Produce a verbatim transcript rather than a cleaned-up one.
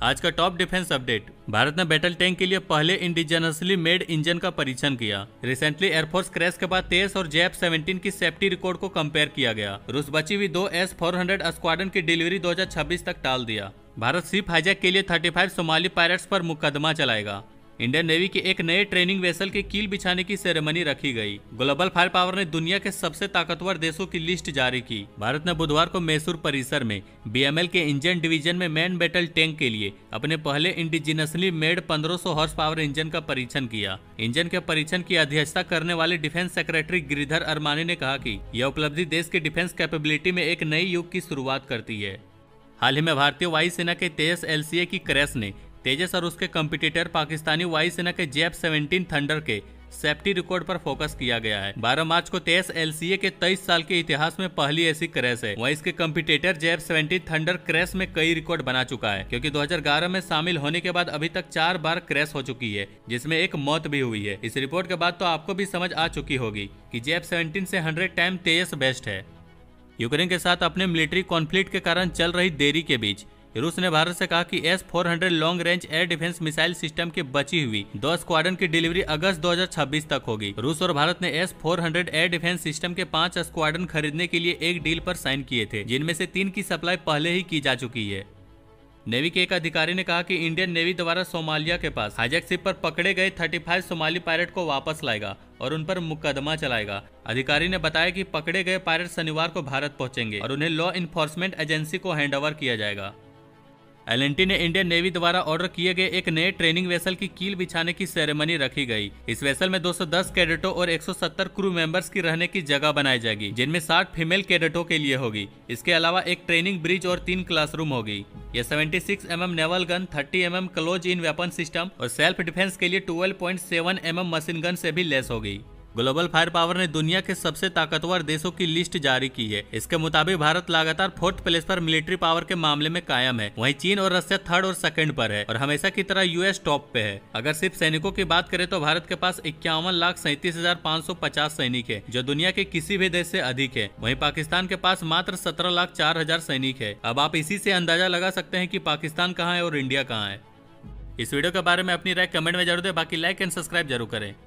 आज का top defence update. Bharat ने बैटल टैंक के लिए पहले इंडिजिनसली मेड इंजन का परीक्षण किया। रिसेंटली एयरफोर्स क्रैश के बाद तेईस और जे एफ सेवनटीन की सेफ्टी रिकॉर्ड को कंपेयर किया गया। रूस बची हुई दो एस फोर हंड्रेड स्क्वाड्रन की डिलीवरी दो हज़ार छब्बीस तक टाल दिया। भारत शिप हाईजैक के लिए पैंतीस सोमाली पायरेट्स पर मुकदमा चलाएगा। इंडियन नेवी की एक नए ट्रेनिंग वेसल के कील बिछाने की सेरेमनी रखी गई। ग्लोबल फायर पावर ने दुनिया के सबसे ताकतवर देशों की लिस्ट जारी की। भारत ने बुधवार को मैसूर परिसर में बी एम एल के इंजन डिवीजन में मैन बैटल टैंक के लिए अपने पहले इंडिजिनसली मेड पंद्रह सौ हॉर्स पावर इंजन का परीक्षण किया। इंजन के परीक्षण की अध्यक्षता करने वाले डिफेंस सेक्रेटरी गिरिधर अरमानी ने कहा कि यह उपलब्धि देश के डिफेंस कैपेबिलिटी में एक नई युग की शुरुआत करती है। हाल ही में भारतीय वायुसेना के तेजस एल सी ए की क्रैश ने तेजस और उसके कंपटीटर पाकिस्तानी वायुसेना के जे एफ सेवनटीन थंडर के सेफ्टी रिकॉर्ड पर फोकस किया गया है। बारह मार्च को तेईस एल सी ए के तेईस साल के इतिहास में पहली ऐसी क्रैश है। वहीं इसके competitor J F seventeen thunder crash में कई रिकॉर्ड बना चुका है, क्योंकि दो हज़ार ग्यारह में शामिल होने के बाद अभी तक चार बार क्रैश हो चुकी है, जिसमें एक मौत भी हुई है। इस रिपोर्ट के बाद तो आपको भी समझ आ चुकी होगी कि जे एफ सेवनटीन से हंड्रेड टाइम तेजस बेस्ट है। यूक्रेन के साथ अपने मिलिट्री कॉन्फ्लिक्ट के कारण चल रही देरी के बीच रूस ने भारत से कहा कि S four hundred long range air defence missile system की बची हुई दो स्क्वाड्रन की डिलीवरी अगस्त दो हज़ार छब्बीस तक होगी। रूस और भारत ने S four hundred air defence system के पांच स्क्वाड्रन खरीदने के लिए एक डील पर साइन किए थे, जिनमें से तीन की सप्लाई पहले ही की जा चुकी है। नेवी के एक अधिकारी ने कहा कि इंडियन नेवी द्वारा सोमालिया के पास हाईजैक शिप पर पकड़े गए पैंतीस सोमाली पायलट को वापस लाएगा और उन पर मुकदमा चलाएगा। अधिकारी ने बताया कि पकड़े गए पायलट शनिवार को भारत पहुंचेंगे और उन्हें लॉ इन्फोर्समेंट एजेंसी को हैंडओवर किया जाएगा। एल एन टी ने इंडियन नेवी द्वारा ऑर्डर किए गए एक नए ट्रेनिंग वेसल की कील बिछाने की सेरेमनी रखी गई। इस वेसल में दो सौ दस कैडेटों और एक सौ सत्तर क्रू मेंबर्स की रहने की जगह बनाई जाएगी, जिनमें साठ फीमेल कैडेटों के लिए होगी। इसके अलावा एक ट्रेनिंग ब्रिज और तीन क्लासरूम होगी। यह छिहत्तर एम एम नेवल गन, तीस M M close in weapon system और सेल्फ डिफेंस के लिए बारह पॉइंट सात एम एम मशीन गन से भी लेस होगी। ग्लोबल फायर पावर ने दुनिया के सबसे ताकतवर देशों की लिस्ट जारी की है। इसके मुताबिक भारत लगातार फोर्थ प्लेस पर मिलिट्री पावर के मामले में कायम है। वहीं चीन और रशिया थर्ड और सेकंड पर है और हमेशा की तरह यू एस टॉप पे है। अगर सिर्फ सैनिकों की बात करें तो भारत के पास इक्यावन लाख सैंतीस हजार पाँच सौ पचास सैनिक है, जो दुनिया के किसी भी देश से अधिक है। वहीं पाकिस्तान के पास मात्र सत्रह लाख चार हजार सैनिक है। अब आप इसी से अंदाजा लगा सकते हैं कि पाकिस्तान कहाँ है और इंडिया कहाँ है। इस वीडियो के बारे में अपनी राय कमेंट में जरूर दें। बाकी लाइक एंड सब्सक्राइब जरूर करें।